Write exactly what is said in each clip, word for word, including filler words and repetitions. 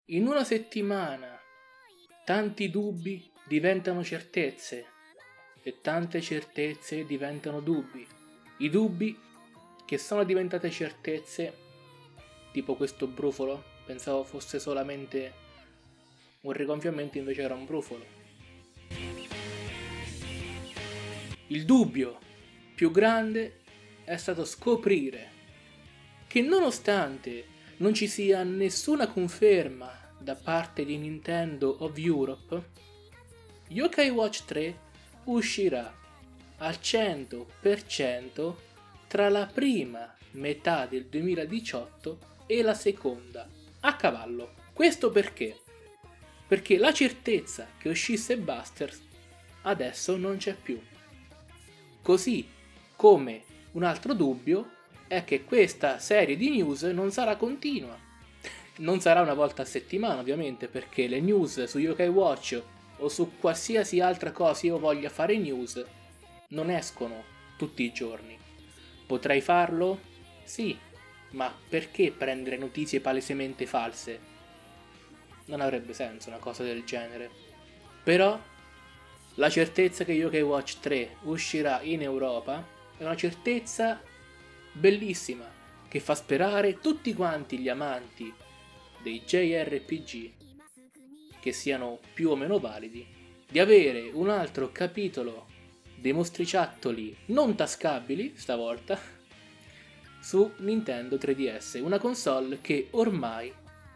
In una settimana tanti dubbi diventano certezze e tante certezze diventano dubbi. I dubbi che sono diventate certezze, tipo questo brufolo, pensavo fosse solamente un rigonfiamento, invece era un brufolo. Il dubbio più grande è stato scoprire che nonostante non ci sia nessuna conferma da parte di Nintendo of Europe, Yokai Watch tre uscirà al cento per cento tra la prima metà del duemiladiciotto e la seconda, a cavallo. Questo perché? Perché la certezza che uscisse Busters adesso non c'è più. Così come un altro dubbio è che questa serie di news non sarà continua. Non sarà una volta a settimana, ovviamente, perché le news su Yokai Watch o su qualsiasi altra cosa io voglia fare news non escono tutti i giorni. Potrei farlo? Sì, ma perché prendere notizie palesemente false? Non avrebbe senso una cosa del genere. Però la certezza che Yokai Watch tre uscirà in Europa è una certezza bellissima, che fa sperare tutti quanti gli amanti dei J R P G, che siano più o meno validi, di avere un altro capitolo dei mostriciattoli non tascabili, stavolta, su Nintendo tre D S, una console che ormai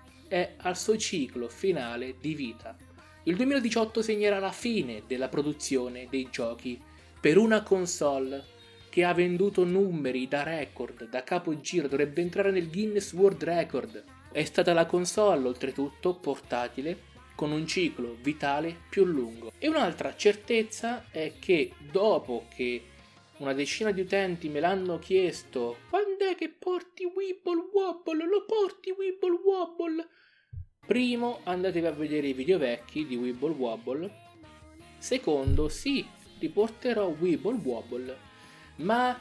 è al suo ciclo finale di vita. Il duemiladiciotto segnerà la fine della produzione dei giochi per una console che ha venduto numeri da record, da capogiro, dovrebbe entrare nel Guinness World Record. È stata la console, oltretutto, portatile, con un ciclo vitale più lungo. E un'altra certezza è che dopo che una decina di utenti me l'hanno chiesto: quando è che porti Wibble Wobble? Lo porti Wibble Wobble? Primo, andatevi a vedere i video vecchi di Wibble Wobble. Secondo, sì, riporterò Wibble Wobble, ma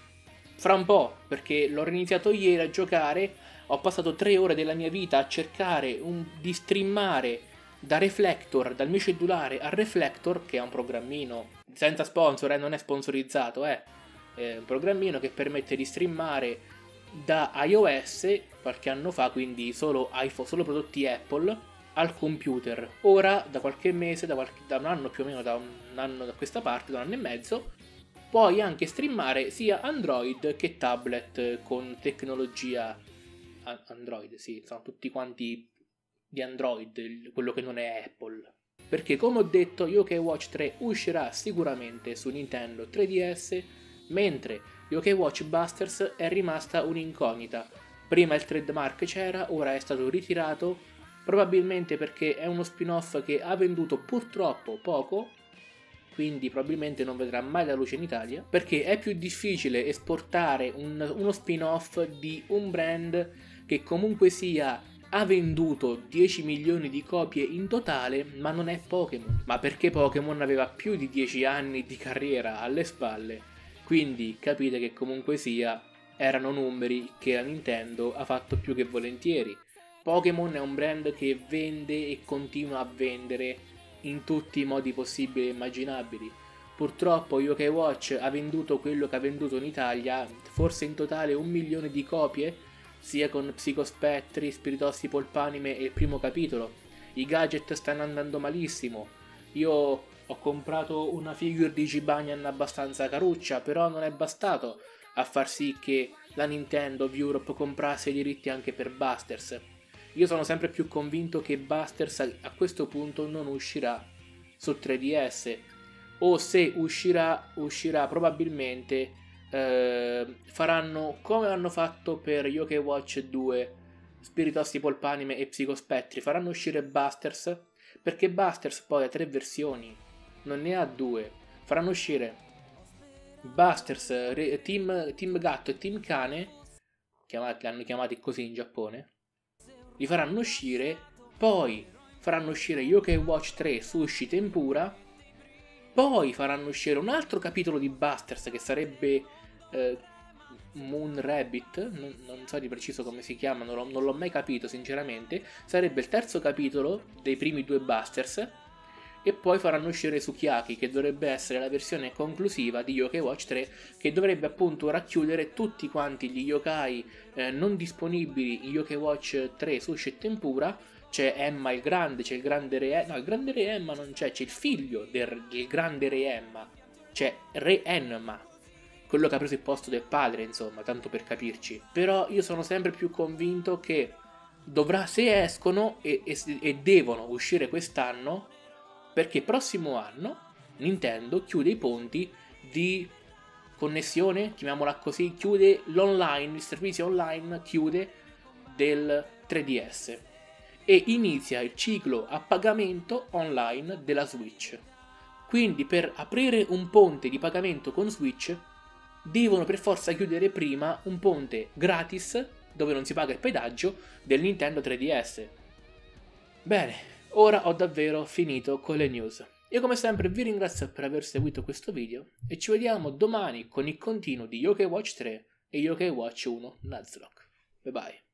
fra un po', perché l'ho iniziato ieri a giocare, ho passato tre ore della mia vita a cercare un, di streamare da Reflector, dal mio cellulare a Reflector, che è un programmino senza sponsor, eh, non è sponsorizzato, eh, è un programmino che permette di streamare da iOS qualche anno fa, quindi solo iPhone, solo prodotti Apple, al computer. Ora, da qualche mese, da, qualche, da un anno più o meno, da un anno da questa parte, da un anno e mezzo, puoi anche streamare sia Android che tablet con tecnologia Android, sì, sono tutti quanti di Android, quello che non è Apple. Perché, come ho detto, Yokai Watch tre uscirà sicuramente su Nintendo tre D S, mentre Yokai Watch Busters è rimasta un'incognita. Prima il trademark c'era, ora è stato ritirato, probabilmente perché è uno spin-off che ha venduto purtroppo poco, quindi probabilmente non vedrà mai la luce in Italia, perché è più difficile esportare un, uno spin-off di un brand che comunque sia ha venduto dieci milioni di copie in totale, ma non è Pokémon. Ma perché Pokémon aveva più di dieci anni di carriera alle spalle, quindi capite che comunque sia erano numeri che la Nintendo ha fatto più che volentieri. Pokémon è un brand che vende e continua a vendere in tutti i modi possibili e immaginabili. Purtroppo Yokai Watch ha venduto quello che ha venduto in Italia, forse in totale un milione di copie, sia con Psicospettri, Spiritossi Polpanime e il primo capitolo. I gadget stanno andando malissimo. Io ho comprato una figure di Jibanyan abbastanza caruccia, però non è bastato a far sì che la Nintendo of Europe comprasse i diritti anche per Busters. Io sono sempre più convinto che Busters a questo punto non uscirà su tre D S, o se uscirà, uscirà probabilmente eh, faranno come hanno fatto per Yokai Watch due, Spiritossi Polpanime e Psicospettri, faranno uscire Busters, perché Busters poi ha tre versioni, non ne ha due, faranno uscire Busters, Team, Team Gatto e Team Cane, chiamati, li hanno chiamati così in Giappone, li faranno uscire, poi faranno uscire Yokai Watch tre Sushi Tempura, poi faranno uscire un altro capitolo di Busters che sarebbe eh, Moon Rabbit, non, non so di preciso come si chiama, non l'ho, non l'ho mai capito sinceramente, sarebbe il terzo capitolo dei primi due Busters, e poi faranno uscire Sukiyaki, che dovrebbe essere la versione conclusiva di Yokai Watch tre, che dovrebbe appunto racchiudere tutti quanti gli yokai eh, non disponibili in Yokai Watch tre Sushi e Tempura. C'è Emma il grande, c'è il grande re Emma, no il grande re Emma non c'è, c'è il figlio del, del grande re Emma, c'è re Enma, quello che ha preso il posto del padre, insomma, tanto per capirci. Però io sono sempre più convinto che dovrà, se escono e, e, e devono uscire quest'anno, perché prossimo anno Nintendo chiude i ponti di connessione, chiamiamola così, chiude l'online, il servizio online chiude del tre D S e inizia il ciclo a pagamento online della Switch. Quindi per aprire un ponte di pagamento con Switch devono per forza chiudere prima un ponte gratis, dove non si paga il pedaggio, del Nintendo tre D S. Bene, ora ho davvero finito con le news. Io come sempre vi ringrazio per aver seguito questo video e ci vediamo domani con il continuo di Yokai Watch tre e Yokai Watch uno Nuzlocke. Bye bye.